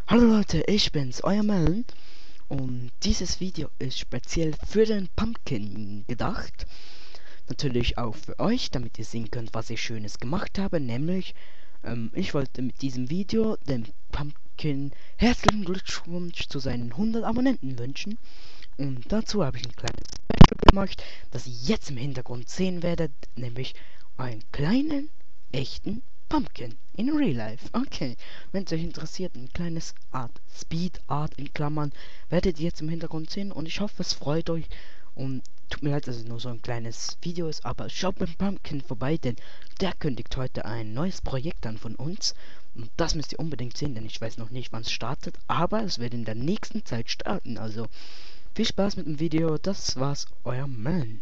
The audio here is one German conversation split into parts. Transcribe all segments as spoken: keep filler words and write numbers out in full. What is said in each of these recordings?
Hallo Leute, ich bin's, euer Melon. Und dieses Video ist speziell für den Pumpkin gedacht. Natürlich auch für euch, damit ihr sehen könnt, was ich Schönes gemacht habe. Nämlich, ähm, ich wollte mit diesem Video dem Pumpkin herzlichen Glückwunsch zu seinen hundert Abonnenten wünschen. Und dazu habe ich ein kleines Special gemacht, das ihr jetzt im Hintergrund sehen werdet. Nämlich einen kleinen, echten Pumpkin in real life. Okay, wenn es euch interessiert, ein kleines Art Speed Art in Klammern werdet ihr jetzt im Hintergrund sehen und ich hoffe, es freut euch. Und tut mir leid, dass es nur so ein kleines Video ist, aber schaut beim Pumpkin vorbei, denn der kündigt heute ein neues Projekt an von uns. Und das müsst ihr unbedingt sehen, denn ich weiß noch nicht, wann es startet, aber es wird in der nächsten Zeit starten. Also viel Spaß mit dem Video. Das war's, euer Melon.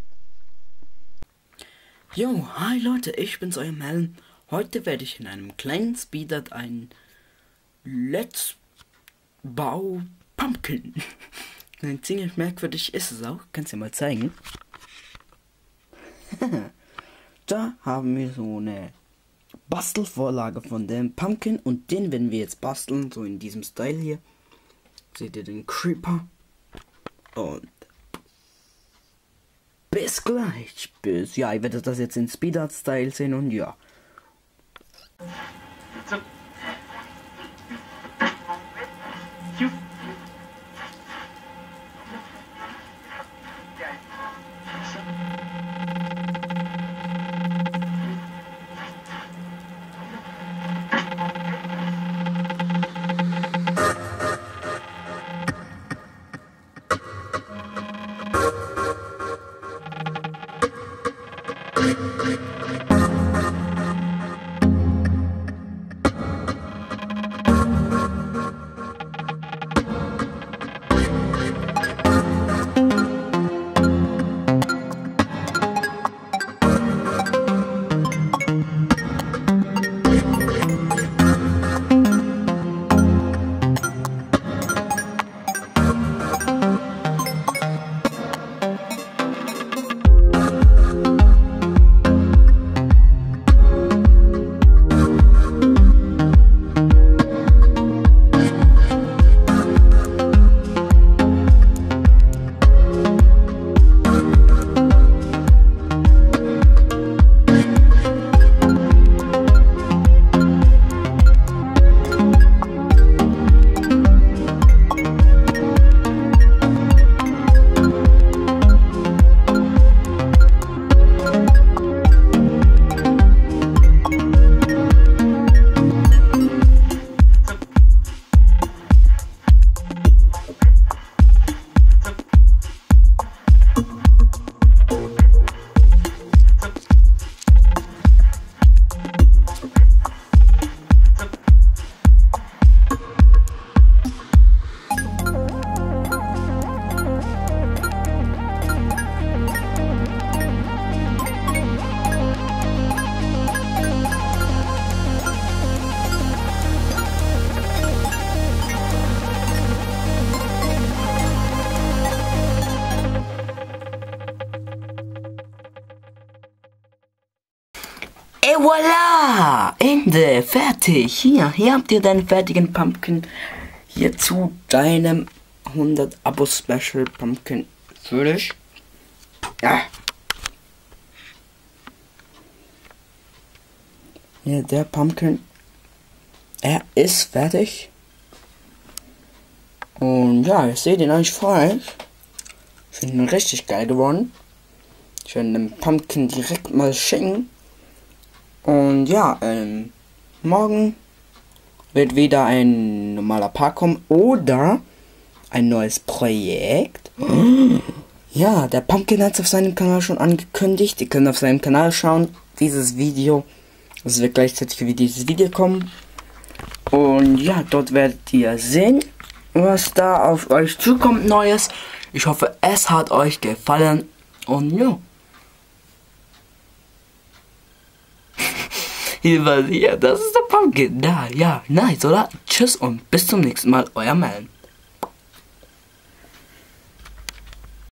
Jo, hi Leute, ich bin's, euer Melon. Heute werde ich in einem kleinen Speedart ein Let's Bau Pumpkin. Ein ziemlich merkwürdig ist es auch. Kannst du dir mal zeigen. Da haben wir so eine Bastelvorlage von dem Pumpkin und den werden wir jetzt basteln, so in diesem Style hier. Seht ihr den Creeper? Und bis gleich. Bis, ja, ihr werdet das jetzt in Speedart-Style sehen und ja. So. Et voilà! Ende! Fertig! Hier, hier habt ihr deinen fertigen Pumpkin. Hier zu deinem hundert Abo Special Pumpkin. Für dich. Ja. Hier der Pumpkin. Er ist fertig. Und ja, ich sehe den eigentlich vor euch. Ich finde ihn richtig geil geworden. Ich werde den Pumpkin direkt mal schicken. Und ja, ähm, morgen wird wieder ein normaler Part kommen oder ein neues Projekt. Ja, der Pumpkin hat es auf seinem Kanal schon angekündigt. Ihr könnt auf seinem Kanal schauen, dieses Video. Es wird gleichzeitig wie dieses Video kommen. Und ja, dort werdet ihr sehen, was da auf euch zukommt Neues. Ich hoffe, es hat euch gefallen. Und ja. Hier, das ist der Pumpkin. Da, ja, nice, oder? Tschüss und bis zum nächsten Mal, euer Melon.